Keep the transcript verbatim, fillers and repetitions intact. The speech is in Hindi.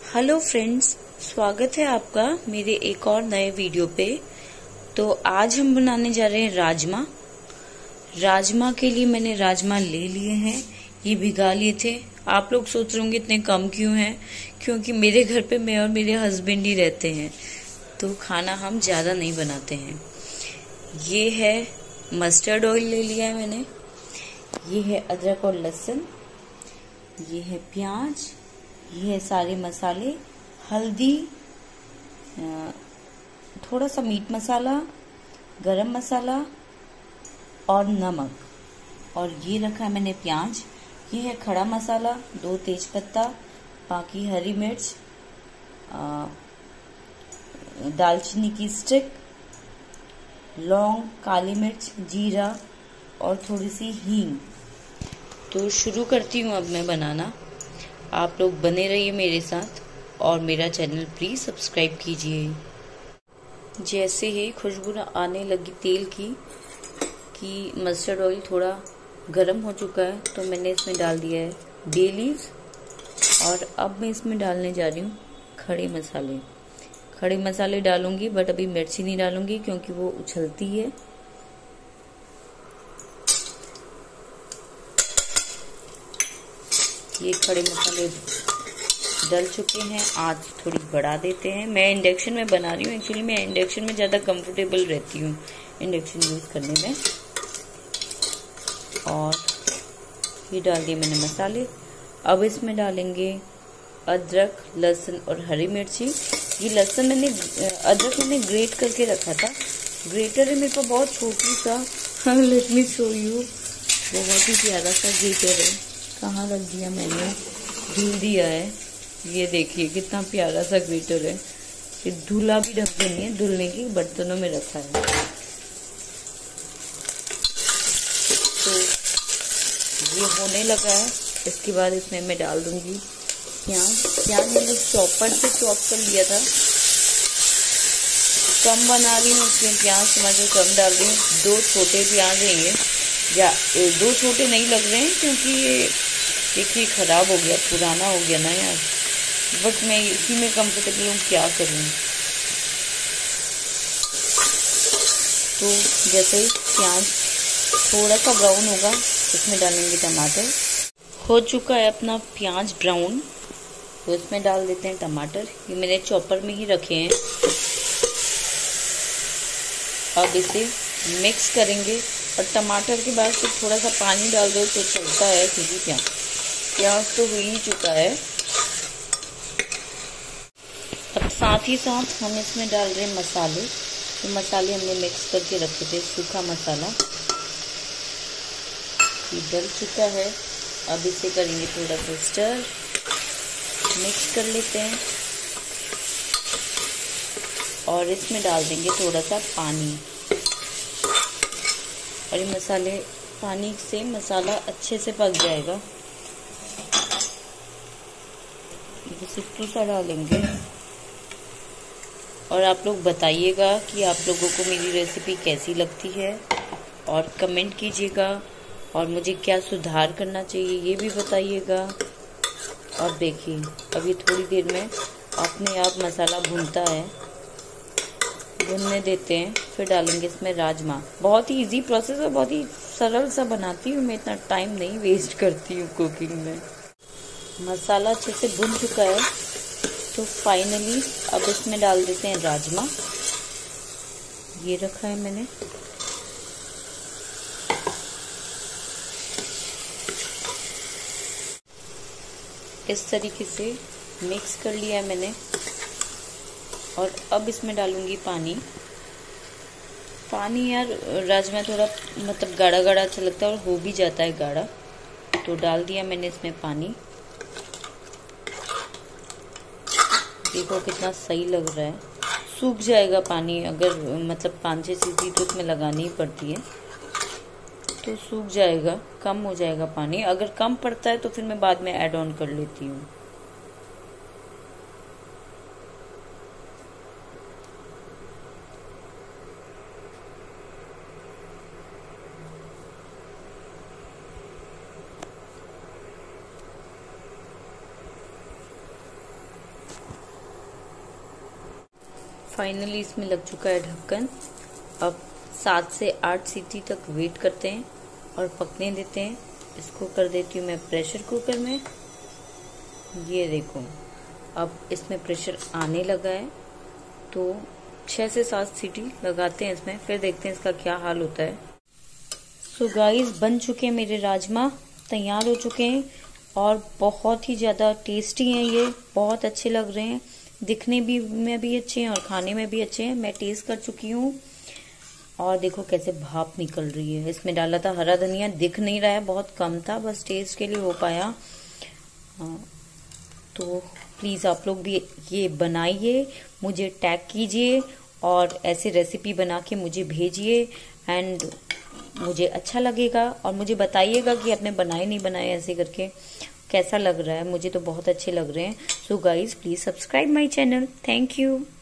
हेलो फ्रेंड्स, स्वागत है आपका मेरे एक और नए वीडियो पे। तो आज हम बनाने जा रहे हैं राजमा। राजमा के लिए मैंने राजमा ले लिए हैं, ये भिगा लिए थे। आप लोग सोच रहे होंगे इतने कम क्यों हैं, क्योंकि मेरे घर पे मैं और मेरे हस्बैंड ही रहते हैं, तो खाना हम ज्यादा नहीं बनाते हैं। ये है मस्टर्ड ऑयल ले लिया है मैंने, ये है अदरक और लहसुन, ये है प्याज, ये है सारे मसाले, हल्दी, थोड़ा सा मीट मसाला, गरम मसाला और नमक। और ये रखा है मैंने प्याज, ये है खड़ा मसाला, दो तेज पत्ता, बाकी हरी मिर्च, दालचीनी की स्टिक, लौंग, काली मिर्च, जीरा और थोड़ी सी हींग। तो शुरू करती हूँ अब मैं बनाना। आप लोग बने रहिए मेरे साथ और मेरा चैनल प्लीज सब्सक्राइब कीजिए। जैसे ही खुशबू आने लगी तेल की कि मस्टर्ड ऑयल थोड़ा गर्म हो चुका है, तो मैंने इसमें डाल दिया है बे लीव्स। और अब मैं इसमें डालने जा रही हूँ खड़े मसाले। खड़े मसाले डालूंगी, बट अभी मिर्ची नहीं डालूंगी क्योंकि वो उछलती है। ये खड़े मसाले डल चुके हैं, आँच थोड़ी बढ़ा देते हैं। मैं इंडक्शन में बना रही हूँ, एक्चुअली मैं इंडक्शन में ज़्यादा कंफर्टेबल रहती हूँ इंडक्शन यूज़ करने में। और ये डाल दिए मैंने मसाले। अब इसमें डालेंगे अदरक, लहसुन और हरी मिर्ची। ये लहसुन मैंने अदरक मैंने ग्रेट करके रखा था, ग्रेटर है मेरे पास बहुत छोटी सा। लेट मी शो यू, बहुत ही प्यारा सा ग्रेटर है। कहाँ रख दिया मैंने, धुल दिया है। ये देखिए कितना प्यारा सा ग्रेटर है। ये धुला भी ढक देनी है, धुलने की बर्तनों में रखा है। तो ये होने लगा है। इसके बाद इसमें मैं डाल दूंगी प्याज। प्याज मैंने चॉपर से चॉप कर लिया था, कम बना रही हूँ इसमें प्याज समझो कम डाल रही हूँ। दो छोटे प्याज हैं ये, या दो छोटे नहीं लग रहे हैं क्योंकि ये देखिए खराब हो गया, पुराना हो गया ना यार, बट मैं इसी में कंफर्टेबल हूँ, क्या करूँ। तो जैसे ही प्याज थोड़ा सा ब्राउन होगा, इसमें डालेंगे टमाटर। हो चुका है अपना प्याज ब्राउन, तो इसमें डाल देते हैं टमाटर। ये मैंने चॉपर में ही रखे हैं। अब इसे मिक्स करेंगे, और टमाटर के बाद फिर थोड़ा सा पानी डाल दो तो चलता है, क्योंकि क्या प्याज तो हो ही चुका है। अब साथ ही साथ हम इसमें डाल रहे हैं मसाले। तो मसाले हमने मिक्स करके रखे थे, सूखा मसाला ये डल चुका है। अब इसे करेंगे थोड़ा सा स्टर, मिक्स कर लेते हैं और इसमें डाल देंगे थोड़ा सा पानी। और ये मसाले, पानी से मसाला अच्छे से पक जाएगा। सिर्फ सा डालेंगे। और आप लोग बताइएगा कि आप लोगों को मेरी रेसिपी कैसी लगती है, और कमेंट कीजिएगा, और मुझे क्या सुधार करना चाहिए ये भी बताइएगा। और देखिए अभी थोड़ी देर में अपने आप मसाला भूनता है, भुनने देते हैं, फिर डालेंगे इसमें राजमा। बहुत ही इजी प्रोसेस है, बहुत ही सरल सा बनाती हूँ मैं, इतना टाइम नहीं वेस्ट करती हूँ कुकिंग में। मसाला अच्छे से भुन चुका है, तो फाइनली अब इसमें डाल देते हैं राजमा। ये रखा है मैंने, इस तरीके से मिक्स कर लिया है मैंने। और अब इसमें डालूंगी पानी। पानी यार राजमा थोड़ा मतलब गाढ़ा गाढ़ा अच्छा लगता है, और हो भी जाता है गाढ़ा, तो डाल दिया मैंने इसमें पानी। देखो कितना सही लग रहा है। सूख जाएगा पानी, अगर मतलब पाँच छः सीटी तो इसमें लगानी ही पड़ती है, तो सूख जाएगा, कम हो जाएगा पानी। अगर कम पड़ता है तो फिर मैं बाद में ऐड ऑन कर लेती हूँ। फाइनली इसमें लग चुका है ढक्कन। अब सात से आठ सीटी तक वेट करते हैं और पकने देते हैं। इसको कर देती हूँ मैं प्रेशर कुकर में। ये देखो अब इसमें प्रेशर आने लगा है, तो छह से सात सीटी लगाते हैं इसमें, फिर देखते हैं इसका क्या हाल होता है। सो गाइस, बन चुके हैं मेरे राजमा, तैयार हो चुके हैं और बहुत ही ज़्यादा टेस्टी हैं। ये बहुत अच्छे लग रहे हैं, दिखने भी में भी अच्छे हैं और खाने में भी अच्छे हैं। मैं टेस्ट कर चुकी हूँ और देखो कैसे भाप निकल रही है। इसमें डाला था हरा धनिया, दिख नहीं रहा है, बहुत कम था, बस टेस्ट के लिए हो पाया। तो प्लीज़ आप लोग भी ये बनाइए, मुझे टैग कीजिए और ऐसे रेसिपी बना के मुझे भेजिए एंड मुझे अच्छा लगेगा। और मुझे बताइएगा कि आपने बनाए नहीं बनाए, ऐसे करके कैसा लग रहा है। मुझे तो बहुत अच्छे लग रहे हैं। So guys, please subscribe my channel. Thank you.